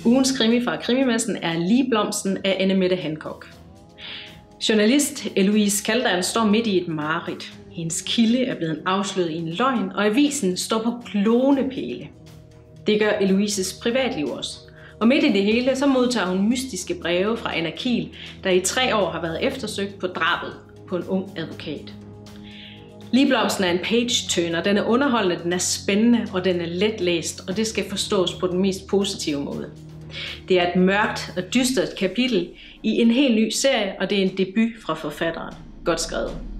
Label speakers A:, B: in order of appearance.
A: Ugens krimi fra Krimimessen er Ligblomsten af Annemette Hancock. Journalist Eloise Kaldern står midt i et mareridt. Hendes kilde er blevet afsløret i en løgn, og avisen står på glående. Det gør Eloises privatliv også. Og midt i det hele, så modtager hun mystiske breve fra Anna Kiel, der i 3 år har været eftersøgt på drabet på en ung advokat. Ligblomsten er en page-turner. Den er underholdende, den er spændende, og den er let læst, og det skal forstås på den mest positive måde. Det er et mørkt og dystert kapitel i en helt ny serie, og det er en debut fra forfatteren. Godt skrevet.